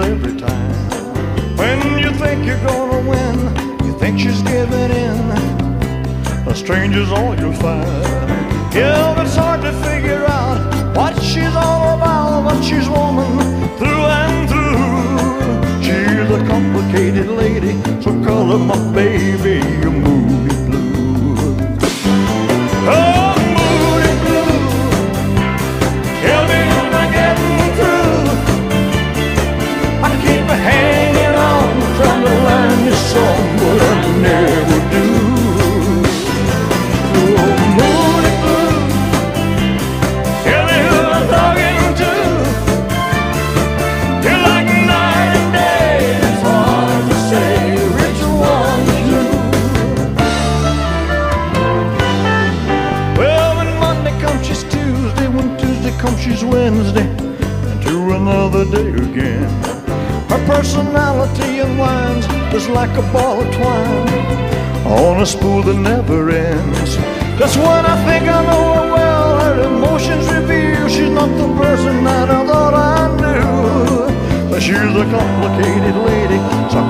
every time. When you think you're gonna win, you think she's giving in. A stranger's all you'll find. Yeah, it's hard to figure out what she's all about, but she's woman through and through. She's a complicated lady, so call her my baby, a Moody Blue. Oh, Moody Blue, tell me am I getting through? I keep hanging on, trying to learn this song, but I never do. Oh, Moody Blue, tell me who I'm talking to. You're like night and day, it's hard to say which one's you. Well, when Monday comes, she's Tuesday. When Tuesday comes, she's Wednesday, and to another day again. Her personality unwinds just like a ball of twine on a spool that never ends. That's when I think I know her well. Her emotions reveal she's not the person that I thought I knew. But she's a complicated lady, so